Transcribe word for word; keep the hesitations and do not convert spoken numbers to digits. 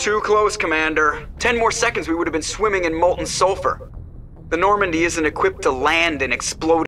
Too close, Commander. Ten more seconds we would have been swimming in molten sulfur. The Normandy isn't equipped to land and explode